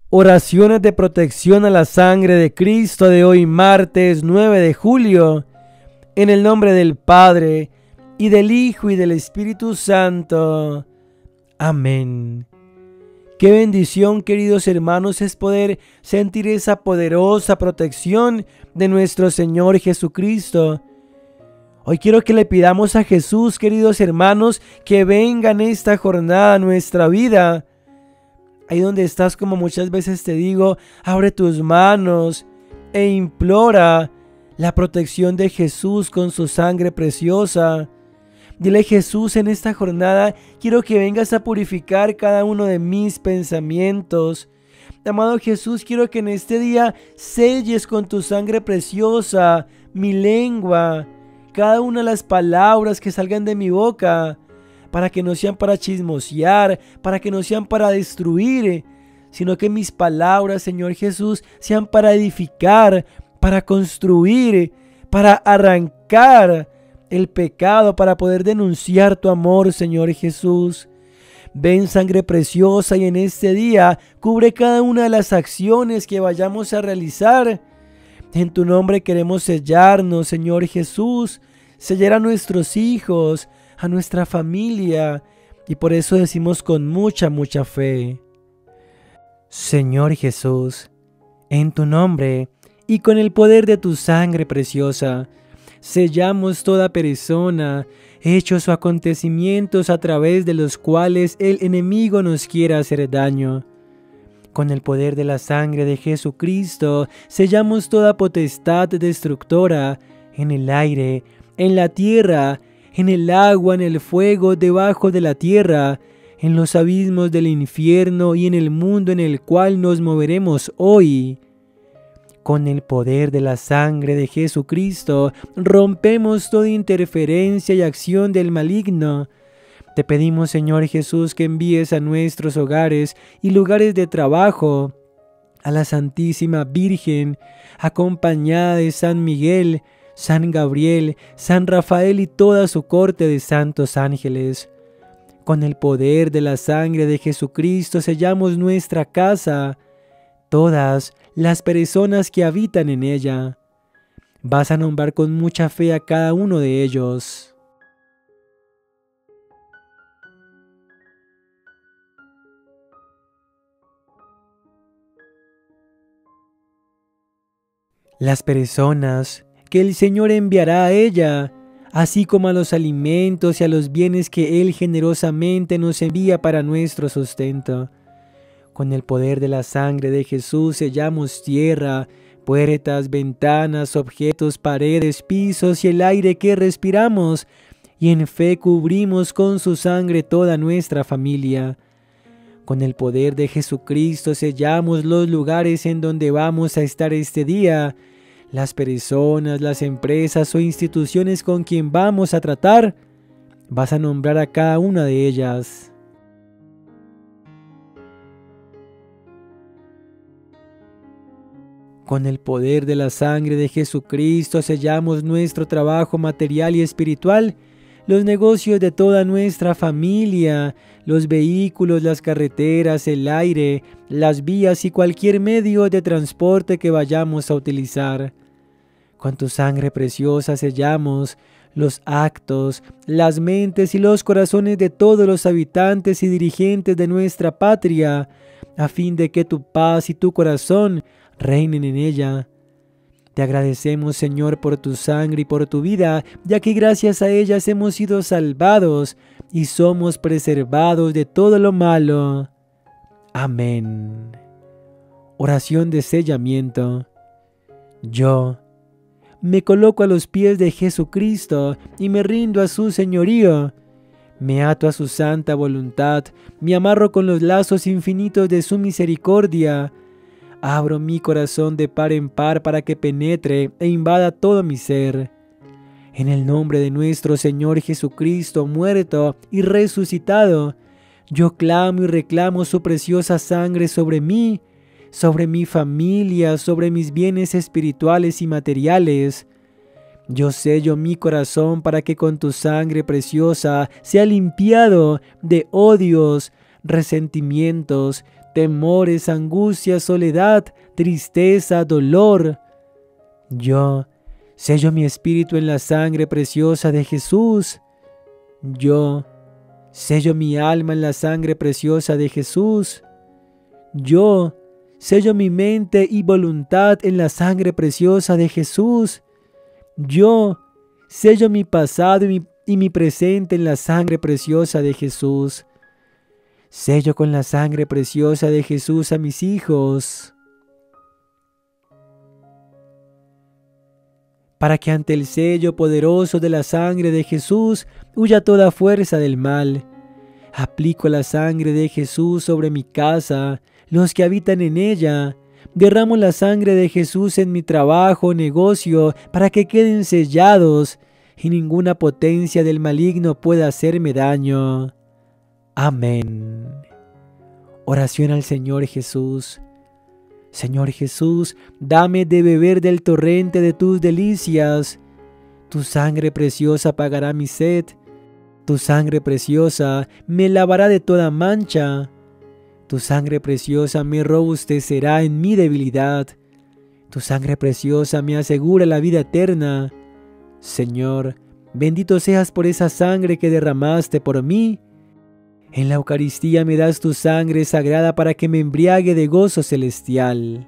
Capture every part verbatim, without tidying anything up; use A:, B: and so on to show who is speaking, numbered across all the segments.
A: Oraciones de protección a la sangre de Cristo de hoy martes nueve de julio. En el nombre del Padre, y del Hijo, y del Espíritu Santo. Amén. Qué bendición, queridos hermanos, es poder sentir esa poderosa protección de nuestro Señor Jesucristo. Hoy quiero que le pidamos a Jesús, queridos hermanos, que venga en esta jornada a nuestra vida. Ahí donde estás, como muchas veces te digo, abre tus manos e implora la protección de Jesús con su sangre preciosa. Dile: Jesús, en esta jornada quiero que vengas a purificar cada uno de mis pensamientos. Amado Jesús, quiero que en este día selles con tu sangre preciosa mi lengua, cada una de las palabras que salgan de mi boca, para que no sean para chismosear, para que no sean para destruir, sino que mis palabras, Señor Jesús, sean para edificar, para construir, para arrancar el pecado, para poder denunciar tu amor, Señor Jesús. Ven, sangre preciosa, y en este día cubre cada una de las acciones que vayamos a realizar. En tu nombre queremos sellarnos, Señor Jesús, sellar a nuestros hijos, a nuestra familia, y por eso decimos con mucha, mucha fe: Señor Jesús, en tu nombre y con el poder de tu sangre preciosa, sellamos toda persona, hechos o acontecimientos a través de los cuales el enemigo nos quiera hacer daño. Con el poder de la sangre de Jesucristo, sellamos toda potestad destructora en el aire, en la tierra, en el agua, en el fuego, debajo de la tierra, en los abismos del infierno y en el mundo en el cual nos moveremos hoy. Con el poder de la sangre de Jesucristo, rompemos toda interferencia y acción del maligno. Te pedimos, Señor Jesús, que envíes a nuestros hogares y lugares de trabajo a la Santísima Virgen, acompañada de San Miguel, San Gabriel, San Rafael y toda su corte de santos ángeles. Con el poder de la sangre de Jesucristo sellamos nuestra casa, todas las personas que habitan en ella. Vas a nombrar con mucha fe a cada uno de ellos. Las personas que el Señor enviará a ella, así como a los alimentos y a los bienes que Él generosamente nos envía para nuestro sustento. Con el poder de la sangre de Jesús sellamos tierra, puertas, ventanas, objetos, paredes, pisos y el aire que respiramos, y en fe cubrimos con su sangre toda nuestra familia. Con el poder de Jesucristo sellamos los lugares en donde vamos a estar este día, las personas, las empresas o instituciones con quien vamos a tratar. Vas a nombrar a cada una de ellas. Con el poder de la sangre de Jesucristo sellamos nuestro trabajo material y espiritual, los negocios de toda nuestra familia, los vehículos, las carreteras, el aire, las vías y cualquier medio de transporte que vayamos a utilizar. Con tu sangre preciosa sellamos los actos, las mentes y los corazones de todos los habitantes y dirigentes de nuestra patria, a fin de que tu paz y tu corazón reinen en ella. Te agradecemos, Señor, por tu sangre y por tu vida, ya que gracias a ellas hemos sido salvados y somos preservados de todo lo malo. Amén. Oración de sellamiento. Yo me coloco a los pies de Jesucristo y me rindo a su señorío. Me ato a su santa voluntad, me amarro con los lazos infinitos de su misericordia. Abro mi corazón de par en par para que penetre e invada todo mi ser. En el nombre de nuestro Señor Jesucristo, muerto y resucitado, yo clamo y reclamo su preciosa sangre sobre mí, sobre mi familia, sobre mis bienes espirituales y materiales. Yo sello mi corazón para que con tu sangre preciosa sea limpiado de odios, resentimientos, temores, angustias, soledad, tristeza, dolor. Yo sello mi espíritu en la sangre preciosa de Jesús. Yo sello mi alma en la sangre preciosa de Jesús. Yo sello mi mente y voluntad en la sangre preciosa de Jesús. Yo sello mi pasado y mi, y mi presente en la sangre preciosa de Jesús. Sello con la sangre preciosa de Jesús a mis hijos, para que ante el sello poderoso de la sangre de Jesús huya toda fuerza del mal. Aplico la sangre de Jesús sobre mi casa, los que habitan en ella. Derramo la sangre de Jesús en mi trabajo, negocio, para que queden sellados y ninguna potencia del maligno pueda hacerme daño. Amén. Oración al Señor Jesús. Señor Jesús, dame de beber del torrente de tus delicias. Tu sangre preciosa apagará mi sed. Tu sangre preciosa me lavará de toda mancha. Tu sangre preciosa me robustecerá en mi debilidad. Tu sangre preciosa me asegura la vida eterna. Señor, bendito seas por esa sangre que derramaste por mí. En la Eucaristía me das tu sangre sagrada para que me embriague de gozo celestial.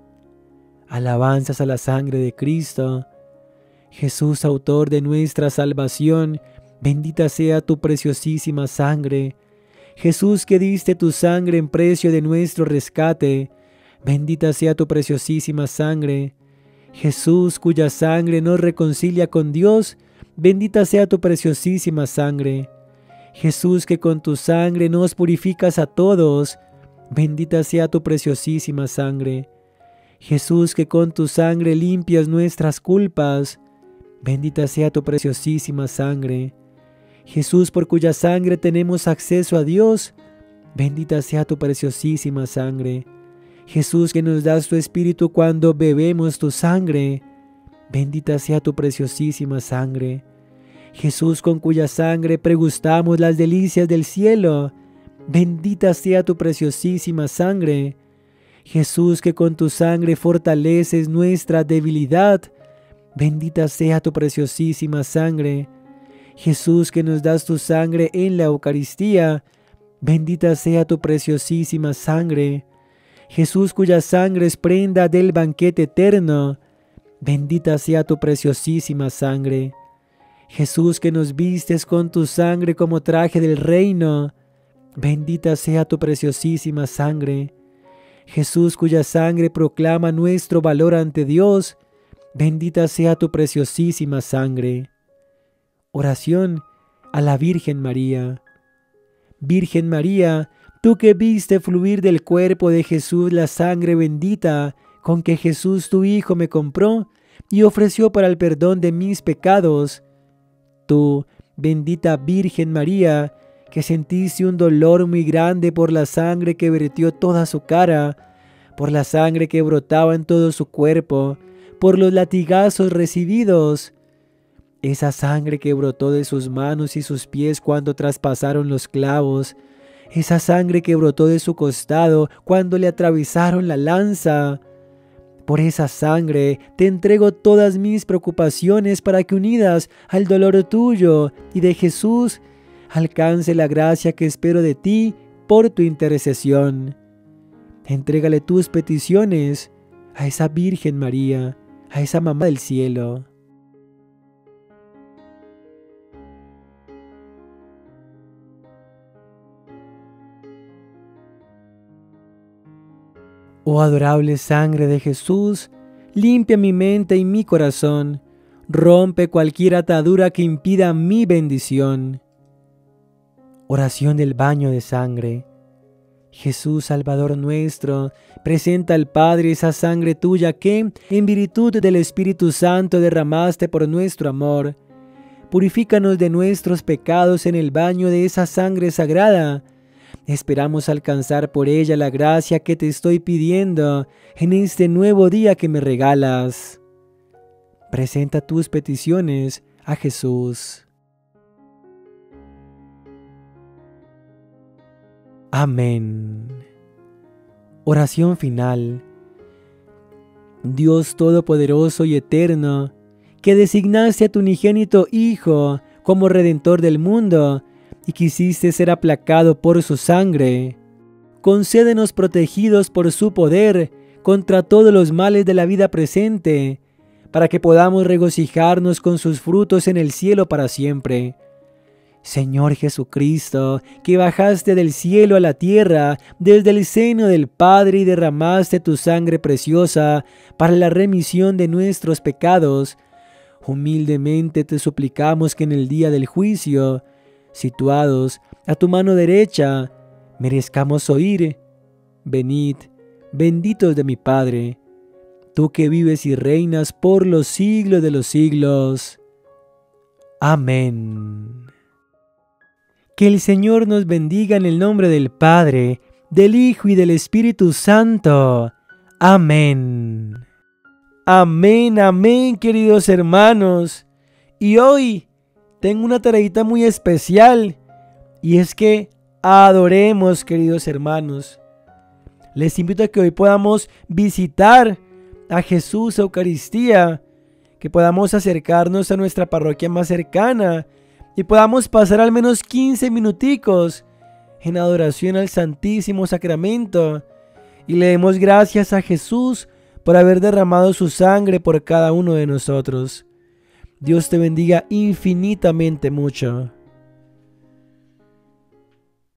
A: Alabanzas a la sangre de Cristo. Jesús, autor de nuestra salvación, bendita sea tu preciosísima sangre. Jesús, que diste tu sangre en precio de nuestro rescate, bendita sea tu preciosísima sangre. Jesús, cuya sangre nos reconcilia con Dios, bendita sea tu preciosísima sangre. Jesús, que con tu sangre nos purificas a todos, bendita sea tu preciosísima sangre. Jesús, que con tu sangre limpias nuestras culpas, bendita sea tu preciosísima sangre. Jesús, por cuya sangre tenemos acceso a Dios, bendita sea tu preciosísima sangre. Jesús, que nos das tu espíritu cuando bebemos tu sangre, bendita sea tu preciosísima sangre. Jesús, con cuya sangre pregustamos las delicias del cielo, bendita sea tu preciosísima sangre. Jesús, que con tu sangre fortaleces nuestra debilidad, bendita sea tu preciosísima sangre. Jesús, que nos das tu sangre en la Eucaristía, bendita sea tu preciosísima sangre. Jesús, cuya sangre es prenda del banquete eterno, bendita sea tu preciosísima sangre. Jesús, que nos vistes con tu sangre como traje del reino, bendita sea tu preciosísima sangre. Jesús, cuya sangre proclama nuestro valor ante Dios, bendita sea tu preciosísima sangre. Oración a la Virgen María. Virgen María, tú que viste fluir del cuerpo de Jesús la sangre bendita con que Jesús tu Hijo me compró y ofreció para el perdón de mis pecados, tú, bendita Virgen María, que sentiste un dolor muy grande por la sangre que vertió toda su cara, por la sangre que brotaba en todo su cuerpo, por los latigazos recibidos, esa sangre que brotó de sus manos y sus pies cuando traspasaron los clavos, esa sangre que brotó de su costado cuando le atravesaron la lanza. Por esa sangre te entrego todas mis preocupaciones para que, unidas al dolor tuyo y de Jesús, alcance la gracia que espero de ti por tu intercesión. Entrégale tus peticiones a esa Virgen María, a esa Mamá del Cielo. Oh adorable sangre de Jesús, limpia mi mente y mi corazón, rompe cualquier atadura que impida mi bendición. Oración del baño de sangre. Jesús, Salvador nuestro, presenta al Padre esa sangre tuya que, en virtud del Espíritu Santo, derramaste por nuestro amor. Purifícanos de nuestros pecados en el baño de esa sangre sagrada. Esperamos alcanzar por ella la gracia que te estoy pidiendo en este nuevo día que me regalas. Presenta tus peticiones a Jesús. Amén. Oración final. Dios Todopoderoso y Eterno, que designaste a tu unigénito Hijo como Redentor del mundo y quisiste ser aplacado por su sangre, concédenos protegidos por su poder contra todos los males de la vida presente, para que podamos regocijarnos con sus frutos en el cielo para siempre. Señor Jesucristo, que bajaste del cielo a la tierra desde el seno del Padre y derramaste tu sangre preciosa para la remisión de nuestros pecados, humildemente te suplicamos que en el día del juicio, situados a tu mano derecha, merezcamos oír: venid, benditos de mi Padre, tú que vives y reinas por los siglos de los siglos. Amén. Que el Señor nos bendiga en el nombre del Padre, del Hijo y del Espíritu Santo. Amén. Amén, amén, queridos hermanos. Y hoy tengo una tareita muy especial, y es que adoremos, queridos hermanos. Les invito a que hoy podamos visitar a Jesús Eucaristía, que podamos acercarnos a nuestra parroquia más cercana y podamos pasar al menos quince minuticos en adoración al Santísimo Sacramento y le demos gracias a Jesús por haber derramado su sangre por cada uno de nosotros. Dios te bendiga infinitamente mucho.